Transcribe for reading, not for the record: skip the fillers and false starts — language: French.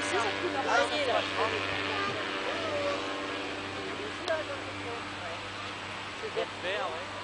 ça coûte un paquet, là. C'est vert, ouais.